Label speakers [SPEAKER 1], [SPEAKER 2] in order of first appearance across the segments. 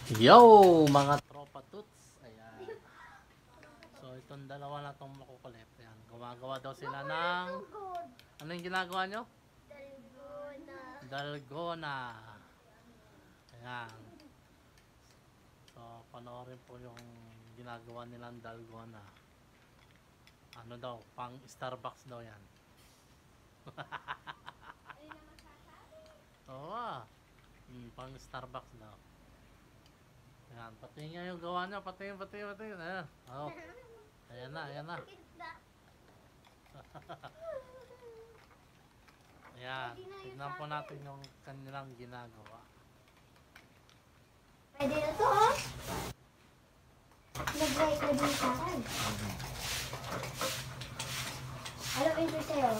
[SPEAKER 1] Yo, mga tropa toots. Ayan. So, itong dalawa na itong makukulit. Ayan. Gumagawa daw sila ng... Ano yung ginagawa nyo? Dalgona. Ayan. So, panoorin po yung ginagawa nilang dalgona. Ano daw? Pang Starbucks daw yan. Oo. Pang Starbucks daw. Ayan, pati nga yung gawa niya, pati. Ayan, oh. Ayan na. Ayan, tignan po natin yung kanilang ginagawa.
[SPEAKER 2] Pwede na to, oh. Nag-right na din sa akin. Alam, ito sa'yo.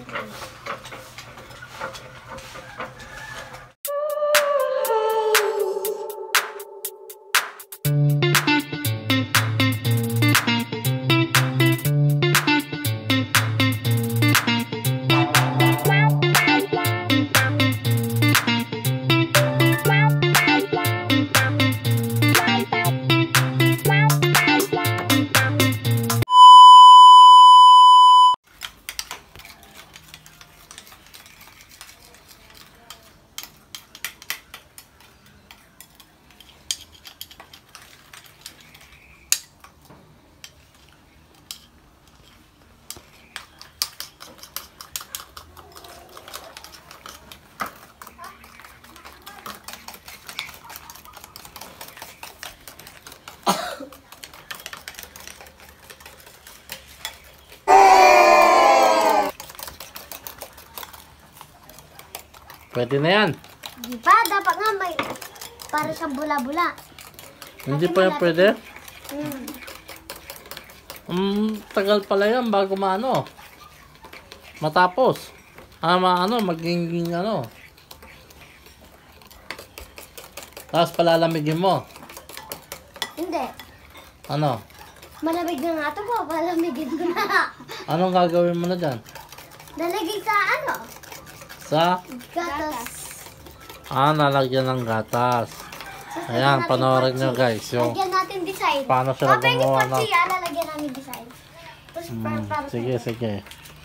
[SPEAKER 1] Pwede na yan.
[SPEAKER 2] Di ba? Dapat nga may para sa bula-bula.
[SPEAKER 1] Hindi pa yan pwede? Tagal pala yan bago maano. Matapos. Maging ano. Tapos palalamigin mo.
[SPEAKER 2] Hindi.
[SPEAKER 1] Ano?
[SPEAKER 2] Malamig na nga ito po. Malamigin ko na.
[SPEAKER 1] Anong gagawin mo na dyan?
[SPEAKER 2] Nalagay sa ano?
[SPEAKER 1] Sa?
[SPEAKER 2] Gatas.
[SPEAKER 1] Nalagyan ng gatas. Ayan, panoorin nyo guys. Yung
[SPEAKER 2] Lagyan natin design.
[SPEAKER 1] paano sila gumawa ng...
[SPEAKER 2] Lalagyan namin design. Tapos para
[SPEAKER 1] Sige.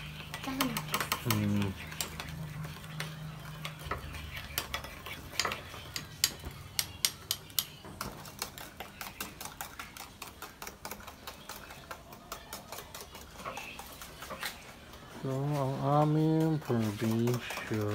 [SPEAKER 1] So, ang aming probinsya.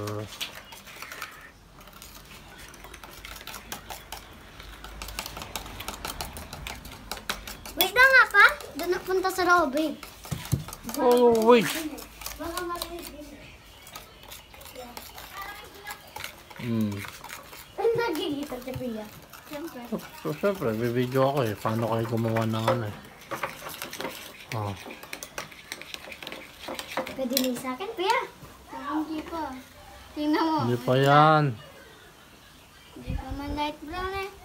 [SPEAKER 2] Wait na nga pa. Doon napunta sa Robin.
[SPEAKER 1] Oh, wait.
[SPEAKER 2] Baka malamig din. Ay, nagigita si Pia. Siyempre.
[SPEAKER 1] So, syempre, bibidyo ako eh. Paano kayo gumawa ng ano eh.
[SPEAKER 2] Pwede na sa akin, Pia. Hindi pa. Tingnan mo.
[SPEAKER 1] Hindi pa yan.
[SPEAKER 2] Hindi pa man light brown eh.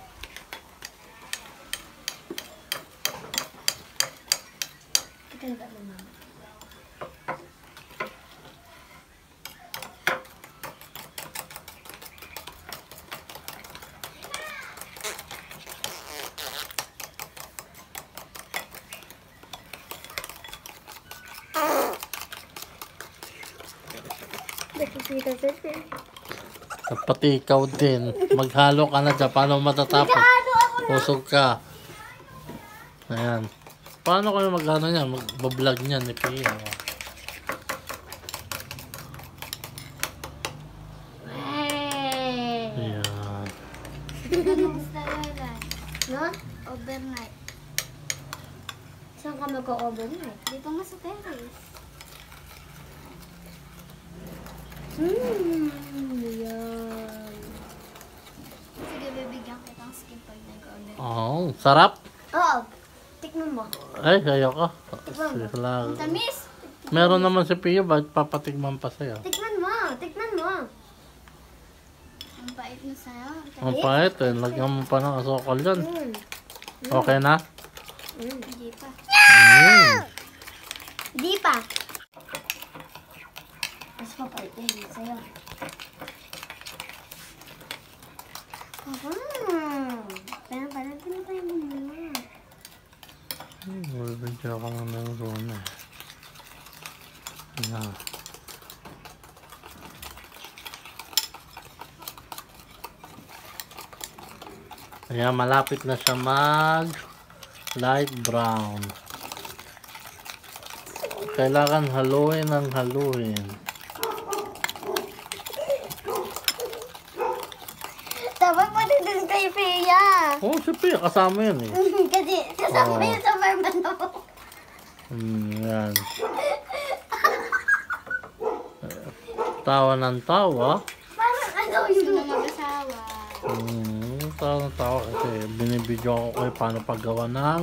[SPEAKER 2] Ito na mama.
[SPEAKER 1] Pati ikaw din. Maghalo ka na dyan. Paano matatapos? Pusog ka. Ayan. Paano kayo mag-ano niyan? Mag-vlog niyan ni Pia. Ayan.
[SPEAKER 2] No? Overnight. Saan ka mag-overnight? Dito nga sa terrace. Yan. Sige, bibigyan kitang skin pag nag-order.
[SPEAKER 1] Oh, sarap.
[SPEAKER 2] Oo. Tikman mo.
[SPEAKER 1] Ay, ayoko.
[SPEAKER 2] Tikman mo.
[SPEAKER 1] Sila.
[SPEAKER 2] Ang tamis.
[SPEAKER 1] Meron naman si Pia. Bakit papatigman pa sa'yo?
[SPEAKER 2] Tikman mo. Tikman mo. Ang pait mo sa'yo.
[SPEAKER 1] Ang pahit eh. Lagyan mo pa ng asukal dyan. Okay na?
[SPEAKER 2] Hindi pa.
[SPEAKER 1] Mm.
[SPEAKER 2] Hindi pa. Mas mapait din sa'yo. Pero
[SPEAKER 1] Video ka ng Dalgona. Ayan. Ayan, malapit na siya mag light brown. Kailangan haluin ng haluin.
[SPEAKER 2] Dapat pati din kay Pia.
[SPEAKER 1] Oh, si Pia, kasama yan eh.
[SPEAKER 2] Kasi kasama yun sa barbano.
[SPEAKER 1] Yan. Tawa ng tawa.
[SPEAKER 2] Parang ano yun na mag-asawa.
[SPEAKER 1] Tawa ng tawa kasi binibidyo ko kayo paano paggawa ng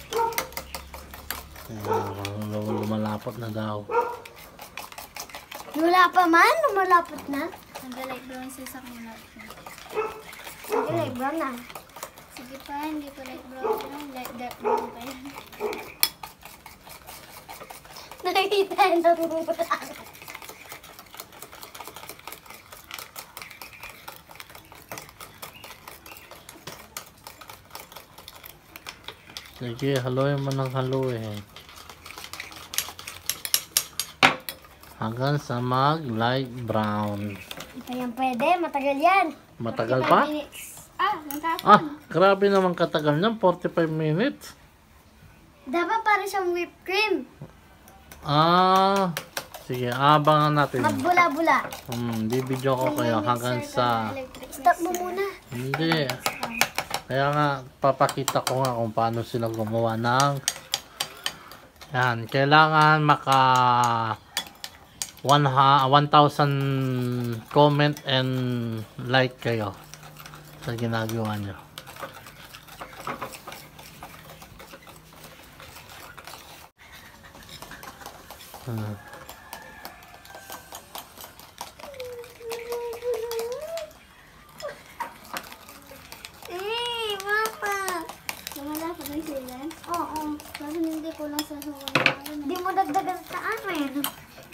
[SPEAKER 1] lumalapot na daw.
[SPEAKER 2] Wala pa man, lumalapot na. Nag-light brown siya sa kulat. Sige, light brown na. Sige pa, hindi pa light brown. Light dark brown pa yan. Nakikita yun na
[SPEAKER 1] Sige, haluin mo ng haluin. Hanggang sa mag light brown.
[SPEAKER 2] Ayan, pwede. Matagal yan.
[SPEAKER 1] Matagal pa?
[SPEAKER 2] 45 minutes. Natapon.
[SPEAKER 1] Ah, grabe naman katagal niyan. 45 minutes.
[SPEAKER 2] Dapat para siyang whipped cream.
[SPEAKER 1] Sige, abangan natin.
[SPEAKER 2] Magbula-bula.
[SPEAKER 1] Bibidyo ko kayo hanggang sa...
[SPEAKER 2] Stop mo muna.
[SPEAKER 1] Hindi. Kaya nga, papakita ko nga kung paano sila gumawa ng... Yan, kailangan maka... 1,000 comment and like kayo sa ginagawa nyo.
[SPEAKER 2] Papa! Lumalapot ang sila? Oo. Kasi hindi ko lang sa hindi mo dagdagan sa amin.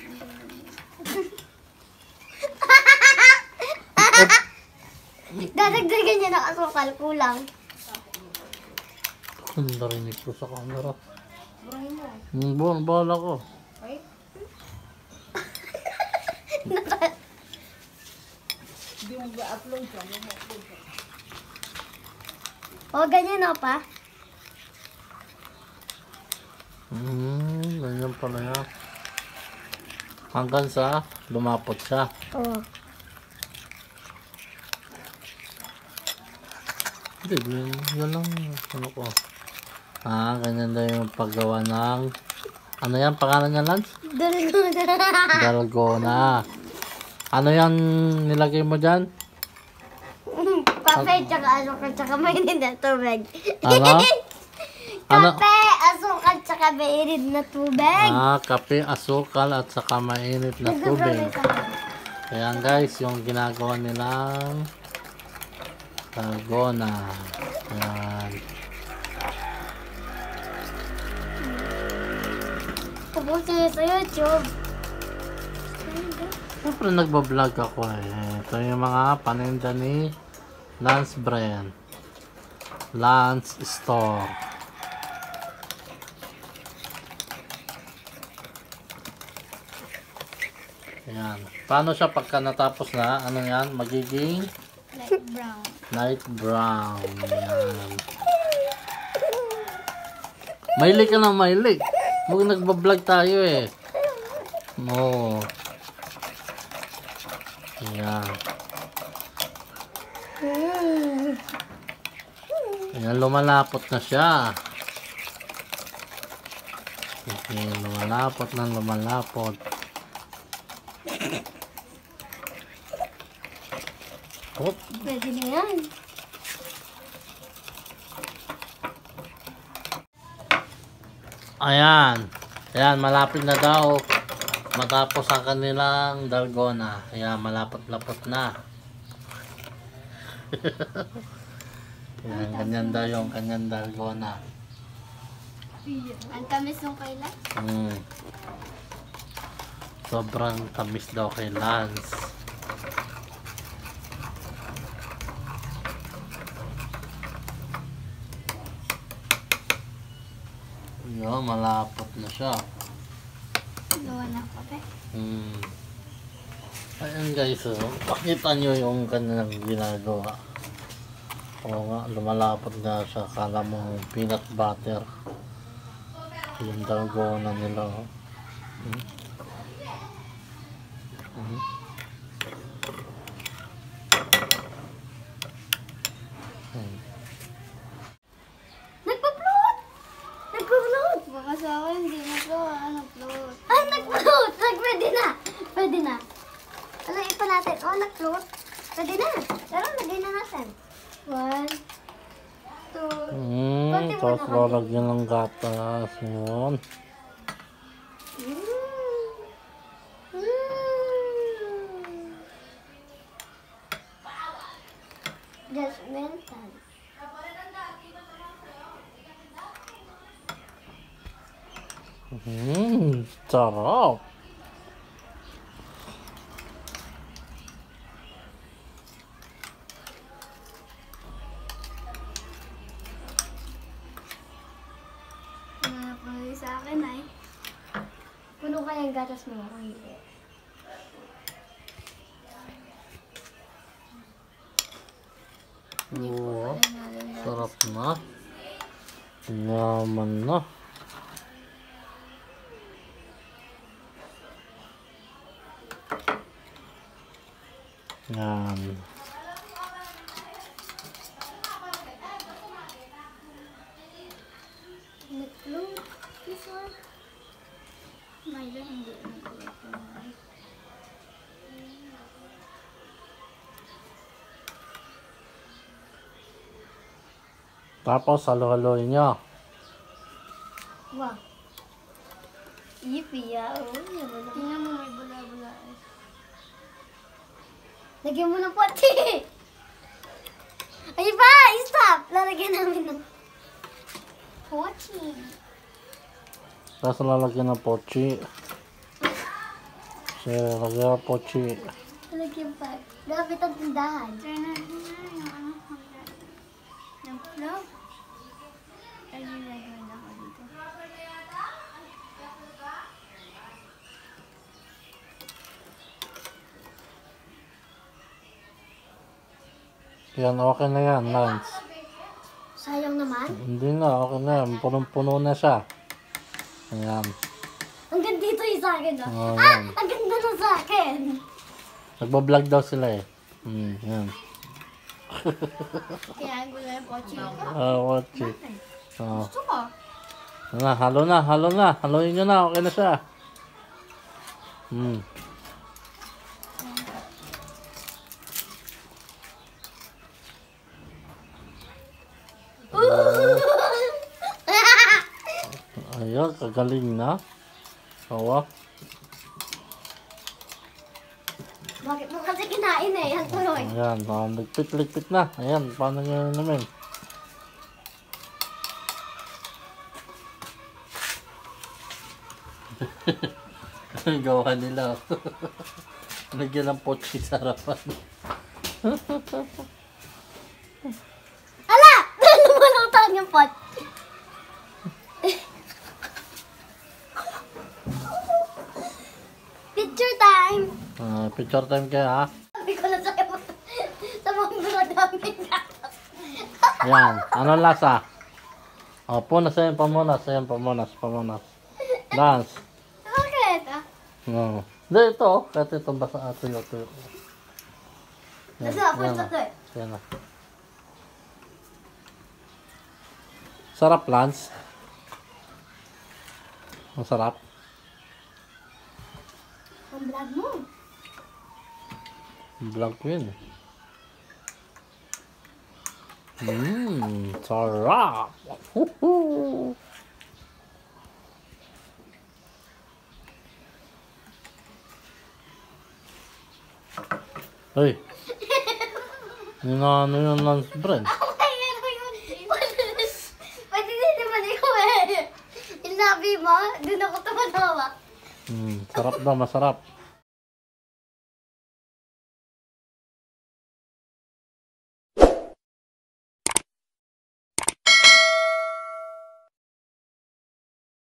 [SPEAKER 2] Dadagdagan niya ng asukal, kulang.
[SPEAKER 1] Ang narinig ko sa camera. Buwan, bahala ko.
[SPEAKER 3] Hindi mo ba-upload siya?
[SPEAKER 2] O, ganyan o pa.
[SPEAKER 1] Ganyan pala yan. Hanggang sa lumapot siya.
[SPEAKER 2] Oo.
[SPEAKER 1] Hindi, yan lang. Ano ko. Ganyan daw yung paggawa ng... Ano yan? Pangalan niya, Lance? Dalgona. Ano yan nilagay mo dyan?
[SPEAKER 2] Kape, tsaka asukal, tsaka mainit na tubig.
[SPEAKER 1] Ano?
[SPEAKER 2] Kape, asukal, tsaka mainit na tubig.
[SPEAKER 1] Kape, asukal, at saka mainit na tubig. Ayan guys, yung ginagawa nilang dalgona. Ayan.
[SPEAKER 2] Pupusin niyo sa YouTube.
[SPEAKER 1] Siyempre nagbablog ako eh. Ito yung mga paninda ni Lance Brand. Lance Store. Ayan. Paano siya pagka natapos na? Ano yan? Magiging
[SPEAKER 2] Light brown.
[SPEAKER 1] light brown. Ayan. Mahilig ka na mahilig. Huwag nagbablog tayo eh. No. Ayan. Ayan, lumalapot na siya. Okay, lumalapot na lumalapot. Oh,
[SPEAKER 2] Pwede na yan.
[SPEAKER 1] ayan. Ayan, malapit na daw matapos ang kanilang dalgona. Ayan, malapot-lapot na. Ayan, ganyan daw yung kanyang dalgona.
[SPEAKER 2] Ang tamis nung kailan?
[SPEAKER 1] Sobrang tamis daw kay Lance. Yo, malapot na siya.
[SPEAKER 2] Gawa na ako, pe.
[SPEAKER 1] Ayan guys, pakita nyo yung kanilang ginagawa. Oo nga, lumalapot na siya. Kala mo peanut butter. Yung dalgo na nila.
[SPEAKER 2] Nagpa-float! Nagpa-float! Baka sa akin, hindi na to. Nag-float. Ay, nag-float! Pwede na! Pwede na. Alayin pa natin. Oh, nag-float. Pwede na. Pero lagay na natin. 1, 2.
[SPEAKER 1] Tapos lalagyan ng gatas. Yun.
[SPEAKER 2] Just mental.
[SPEAKER 1] Sarap.
[SPEAKER 2] Nakuha sa akin ay. Puno kaya yung gatas mo. Hindi.
[SPEAKER 1] Oo. Sarap na. Yaman na. Yan.
[SPEAKER 2] Nag-float. This one. May hindi nag-float.
[SPEAKER 1] Tapos halo-haloy niya.
[SPEAKER 2] Wow. Yippee, ah. Oh, tingnan mo, may bula-bula. Lagyan mo ng pati. Ay ba? Stop! Lalagyan namin ng pochi.
[SPEAKER 1] Tapos lalagyan ng pochi. So, lagyan ng pochi.
[SPEAKER 2] Lalagyan pa. Lapit ang tindahan. Yung flow. Ay, nilagyan ako dito.
[SPEAKER 1] Yan, okay na yan, Lance.
[SPEAKER 2] Sayang naman.
[SPEAKER 1] Hindi na, okay na yan. Punong-puno na siya. Ayan.
[SPEAKER 2] Hanggang dito yung sa akin,
[SPEAKER 1] Oh,
[SPEAKER 2] Ah!
[SPEAKER 1] yan.
[SPEAKER 2] Ang ganda na sa akin.
[SPEAKER 1] Nagbablog daw sila eh. Yan.
[SPEAKER 2] Kaya ang gula yung pochi.
[SPEAKER 1] Pochi. Oh.
[SPEAKER 2] Gusto ko.
[SPEAKER 1] Na, halo na, halo na. Haloyin nyo na, okay na siya. Ayun, kagaling na. Awa.
[SPEAKER 2] Bakit mo kasi kinain eh? Ang tuloy.
[SPEAKER 1] Ayan, ligpit-ligpit na. Ayan, paano nyo namin? Ang gawa nila. Lagyan ng pochi sa harapan.
[SPEAKER 2] Ala! Lumulutang yung pot. Picture time!
[SPEAKER 1] Picture time kayo ha.
[SPEAKER 2] Sabi ko na sa'yo sa mga daming gatas.
[SPEAKER 1] Ayan, ano lasa? O, punas ayan, pamunas. Ayan, pamunas. Dance.
[SPEAKER 2] Bakit?
[SPEAKER 1] No. Hindi, ito. Kahit ito, basa tuyo.
[SPEAKER 2] Nasa ako ito to eh.
[SPEAKER 1] Ayan na. Sarap, Lance. Ang sarap.
[SPEAKER 2] Ang vlog mo.
[SPEAKER 1] Vlog ko yun. Sarap. Woohoo. Hey. Ano yung lunch bread?
[SPEAKER 2] Ay, ano yun? Pwede din naman ikaw eh. Yung sabi mo, doon ako tumatawa.
[SPEAKER 1] Sarap daw, masarap.